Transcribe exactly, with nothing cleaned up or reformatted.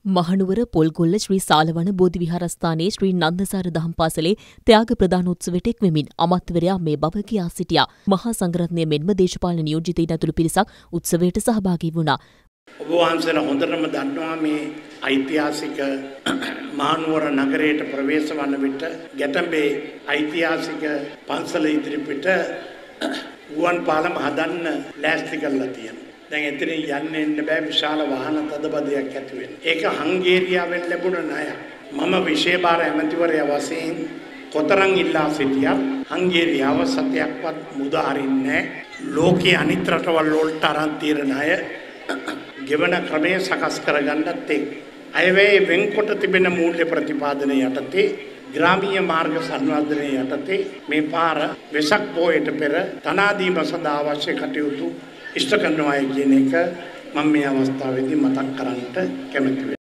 මහනුවර පොල්ගොල්ල ශ්‍රී සාලවන බෝධි විහාරස්ථානයේ ශ්‍රී නන්දසාර දහම් පාසලේ ත්‍යාග ප්‍රදානෝත්සවයට එක්වෙමින් අමාත්‍යවරයා මේ බව කියා සිටියා. මහා සංඝරත්නය මෙන්ම දේශපාලන නියෝජිතයින් ඇතුළු පිරිසක් උත්සවයට සහභාගී වුණා. ඔබ වහන්සේලා හොඳටම දන්නවා මේ ඓතිහාසික මහනුවර නගරයට ප්‍රවේශ වන විට ගැටඹේ ඓතිහාසික පන්සල ඉදිරිපිට ගුවන් පාලම හදන්න ලෑස්ති කරලා තියෙනවා. දැන් එතනින් යන්න එන්න බෑ විශාල වාහන තදබදයක් ඇති වෙන. ඒක හංගේරියාවෙන් ලැබුණ ණයක්. මම විශේෂ ඇමතිවරයා වශයෙන් කොතරම් ඉල්ලා සිටියත් හංගේරියාව සතයක්වත් මුදා හරින්නේ නැහැ. ලෝකයේ අනිත් රටවල් වලට අරන් තියෙන ණය ගෙවන ක්‍රමය සකස් කරගන්නත් එක්. අයවැය වෙන්කොට තිබෙන මූල්‍ය ප්‍රතිපාදනය යටතේ ග්‍රාමීය මාර්ග සංවර්ධනය යටතේ මේ පාර වෙසක් පොයට පෙර තනා දීම සඳහා අවශ්‍ය කටයුතු ඉෂ්ට කරනවා කියන එක මම මේ අවස්ථාවේදී මතක් කරන්නට කැමැති වෙනවා.